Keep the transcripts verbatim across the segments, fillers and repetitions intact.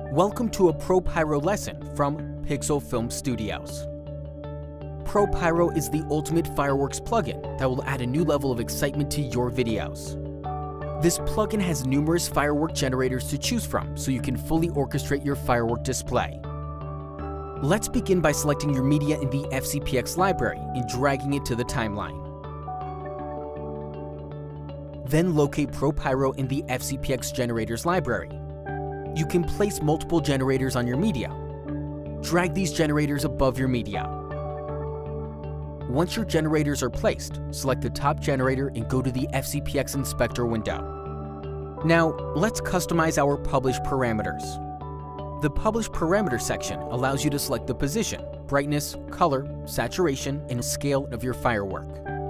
Welcome to a ProPyro lesson from Pixel Film Studios. ProPyro is the ultimate fireworks plugin that will add a new level of excitement to your videos. This plugin has numerous firework generators to choose from, so you can fully orchestrate your firework display. Let's begin by selecting your media in the F C P X library and dragging it to the timeline. Then locate ProPyro in the F C P X generators library. You can place multiple generators on your media. Drag these generators above your media. Once your generators are placed, select the top generator and go to the F C P X Inspector window. Now, let's customize our publish parameters. The Publish Parameter section allows you to select the position, brightness, color, saturation, and scale of your firework.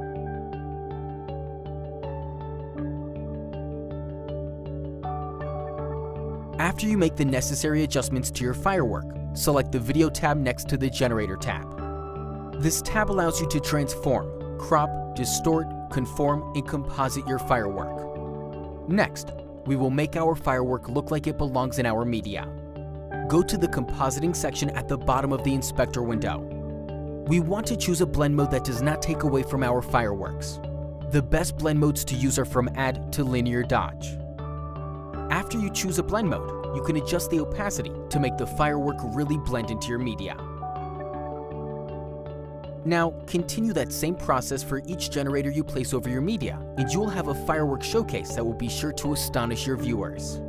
After you make the necessary adjustments to your firework, select the Video tab next to the Generator tab. This tab allows you to transform, crop, distort, conform, and composite your firework. Next, we will make our firework look like it belongs in our media. Go to the Compositing section at the bottom of the Inspector window. We want to choose a blend mode that does not take away from our fireworks. The best blend modes to use are from Add to Linear Dodge. After you choose a blend mode, you can adjust the opacity to make the firework really blend into your media. Now, continue that same process for each generator you place over your media, and you will have a firework showcase that will be sure to astonish your viewers.